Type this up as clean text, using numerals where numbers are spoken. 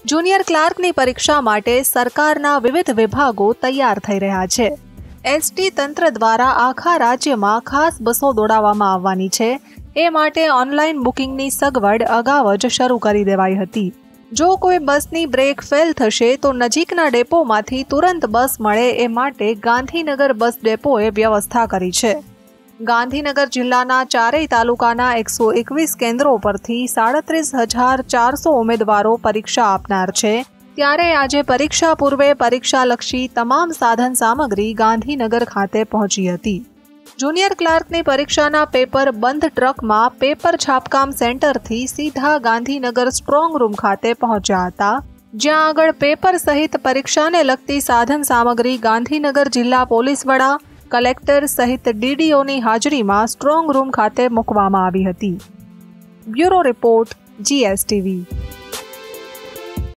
Junior ક્લાર્કની પરીક્ષા માટે સરકારના વિવિધ વિભાગો તૈયાર થઈ રહ્યા છે। એસટી તંત્ર દ્વારા આખા રાજ્યમાં ખાસ બસો દોડાવવામાં આવવાની છે। એ માટે ઓનલાઈન બુકિંગની સગવડ અગાઉ જ શરૂ કરી દેવાઈ હતી। જો કોઈ બસની બ્રેક ફેલ થશે તો નજીકના ડેપોમાંથી તુરંત બસ મળે એ માટે ગાંધીનગર બસ ડેપોએ વ્યવસ્થા કરી છે। ગાંધીનગર જિલ્લાના ચારેય તાલુકાના 121 કેન્દ્રો પરથી 37,400 ઉમેદવારો પરીક્ષા આપનાર છે। ત્યારે આજે પરીક્ષા પૂર્વે પરીક્ષાલક્ષી તમામ સાધન સામગ્રી ગાંધીનગર ખાતે પહોંચી હતી। જુનિયર ક્લાર્કની પરીક્ષાના પેપર બંધ ટ્રકમાં પેપર છાપકામ સેન્ટરથી સીધા ગાંધીનગર સ્ટ્રોંગ રૂમ ખાતે પહોંચ્યા હતા, જ્યાં આગળ પેપર સહિત પરીક્ષાને લગતી સાધન સામગ્રી ગાંધીનગર જિલ્લા પોલીસ વડા, કલેક્ટર સહિત ડીડીઓની હાજરીમાં સ્ટ્રોંગ રૂમ ખાતે મૂકવામાં આવી હતી। Bureau report, GSTV।